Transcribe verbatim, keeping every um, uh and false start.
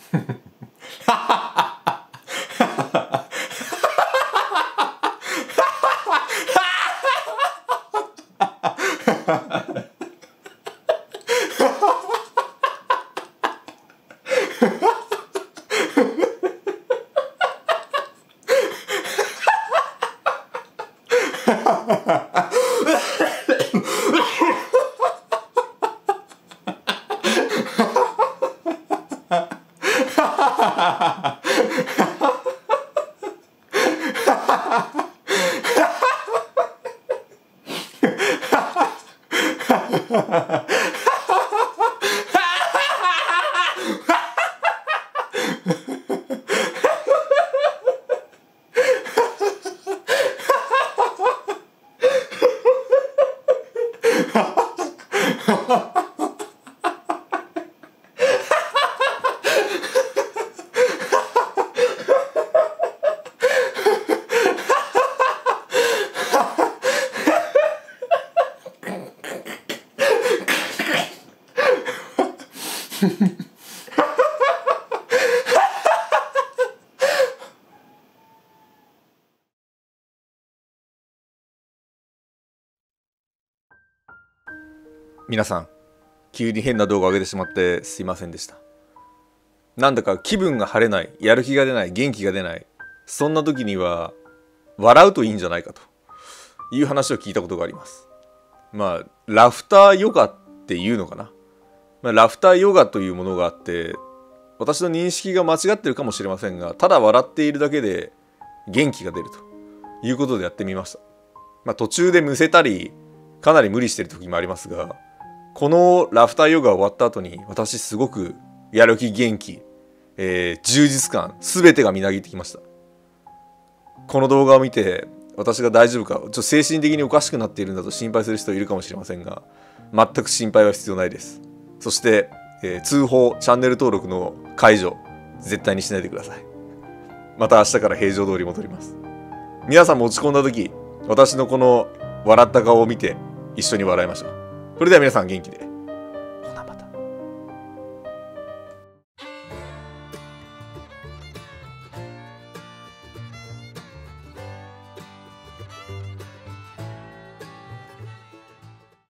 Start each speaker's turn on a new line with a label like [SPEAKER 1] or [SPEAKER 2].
[SPEAKER 1] 皆さん、急に変な動画を上げてしまってすいませんでした。なんだか気分が晴れない、やる気が出ない、元気が出ない、そんな時には笑うといいんじゃないかという話を聞いたことがあります。まあラフターヨガっていうのかな、まあ、ラフターヨガというものがあって、私の認識が間違ってるかもしれませんが、ただ笑っているだけで元気が出るということでやってみました。まあ、途中でむせたりかなり無理してる時もありますが、このラフターヨガ終わった後に私すごくやる気、元気、えー、充実感全てがみなぎってきました。この動画を見て私が大丈夫か、ちょっと精神的におかしくなっているんだと心配する人いるかもしれませんが、全く心配は必要ないです。そして、えー、通報チャンネル登録の解除絶対にしないでください。また明日から平常通り戻ります。皆さんも落ち込んだ時、私のこの笑った顔を見て一緒に笑いましょう。それでは皆さん元気で。